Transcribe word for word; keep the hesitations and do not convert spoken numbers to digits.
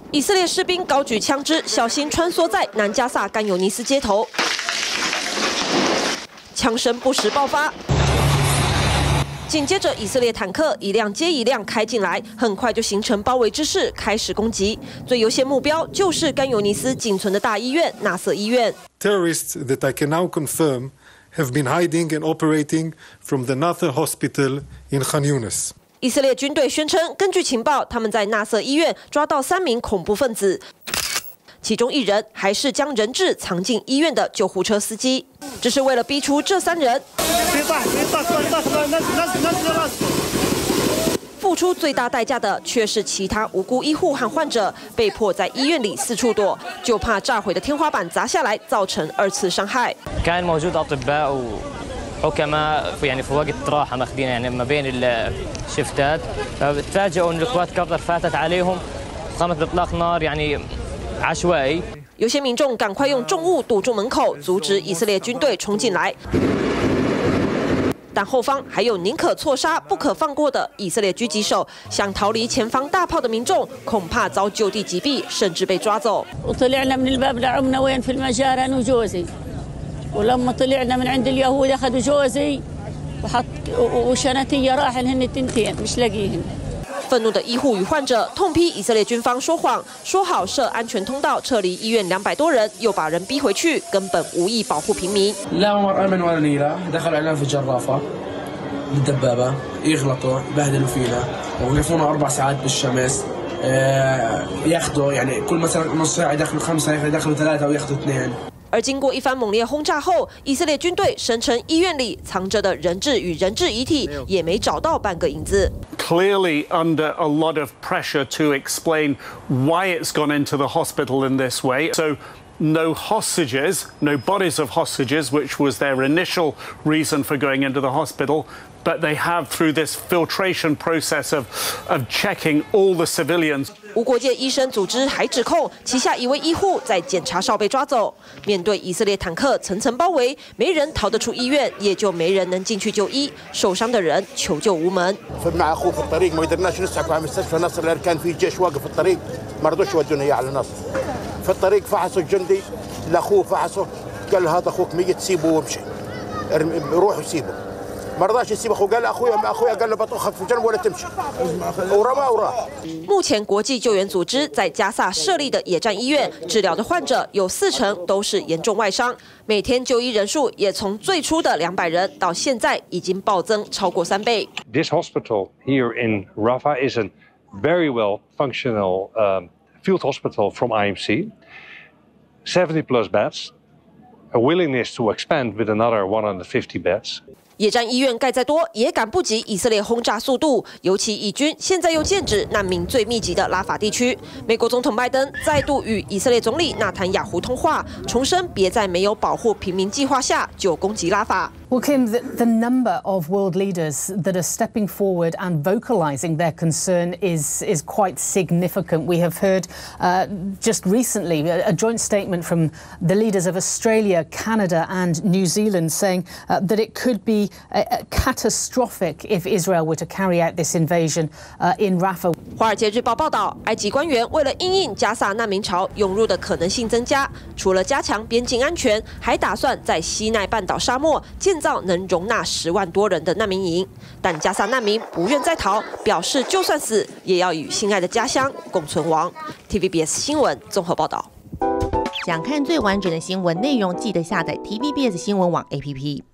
以色列士兵高举枪支，小心穿梭在南加萨甘尤尼斯街头，枪声不时爆发。 紧接着，以色列坦克一辆接一辆开进来，很快就形成包围之势，开始攻击。最优先目标就是甘尤尼斯仅存的大医院纳瑟医院。 Terrorists that I can now confirm have been hiding and operating from the Nasser Hospital in Khan Yunis. 以色列军队宣称，根据情报，他们在纳瑟医院抓到三名恐怖分子。 其中一人还是将人质藏进医院的救护车司机，这是为了逼出这三人付出最大代价的，却是其他无辜医护和患者被迫在医院里四处躲，就怕炸毁的天花板砸下来，造成二次伤害。 حكماء يعني في وقت راحه ماخذين يعني ما بين الشفتات فتفاجئوا ان القوات قطر فاتت عليهم قامت باطلاق نار يعني عشوائي 有些民众赶快用重物堵住门口，阻止以色列军队冲进来。但后方还有宁可错杀不可放过的以色列狙击手，想逃离前方大炮的民众恐怕遭就地击毙，甚至被抓走。 ولما طلعنا من عند اليهود اخذوا جوزي وحط وشنتي راحن هن التنتين مش لاقيهن 愤怒的医护与患者痛批以色列军方说谎，说好设安全通道撤离医院两百多人，又把人逼回去，根本无意保护平民。 لا مرأة من ولا نيلة دخل علينا في الجرافة بالدبابة يغلطوا يبهدلوا فينا ويوقفونا أربع ساعات بالشمس ياخذوا يعني كل مثلا نص ساعة يدخلوا خمسة يدخلوا ثلاثة وياخذوا اثنين 而经过一番猛烈轰炸后，以色列军队声称医院里藏着的人质与人质遗体也没找到半个影子。 Clearly under a lot of pressure to explain why it's gone into the hospital in this way. So no hostages, no bodies of hostages, which was their initial reason for going into the hospital. But they have, through this filtration process of, of checking all the civilians. 无国界医生组织还指控旗下一位医护在检查哨被抓走。面对以色列坦克层层包围，没人逃得出医院，也就没人能进去就医，受伤的人求救无门。 مع اخوه في الطريق ما قدرناش نسعفه على مستشفى نصر لان كان في جيش واقف في الطريق ما رضوش يودونا اياه على نصر. في الطريق فحصوا الجندي لاخوه فحصه قال له هذا اخوك ميت سيبه وامشي روح وسيبه. 目前，国际救援组织在加萨设立的野战医院治疗的患者有四成都是严重外伤，每天就医人数也从最初的两百人到现在已经暴增超过三倍。 This hospital here in Rafah is a very well functional um, field hospital from I M C, seventy plus beds, a willingness to expand with another one hundred fifty beds. 野战医院盖再多，也赶不及以色列轰炸速度。尤其以军现在又剑指难民最密集的拉法地区。美国总统拜登再度与以色列总理纳坦雅胡通话，重申别在没有保护平民计划下就攻击拉法。 Well, Kim, the, the number of world leaders that are stepping forward and vocalizing their concern is, is quite significant. We have heard uh, just recently a, a joint statement from the leaders of Australia, Canada, and New Zealand saying uh, that it could be uh, catastrophic if Israel were to carry out this invasion uh, in Rafah. 华尔街日报报道，埃及官员为了因应加萨难民潮涌入的可能性增加，除了加强边境安全，还打算在西奈半岛沙漠建造能容纳十万多人的难民营。但加萨难民不愿再逃，表示就算死也要与心爱的家乡共存亡。T V B S 新闻综合报道。 想看最完整的新闻内容，记得下载 T V B S 新闻网 A P P。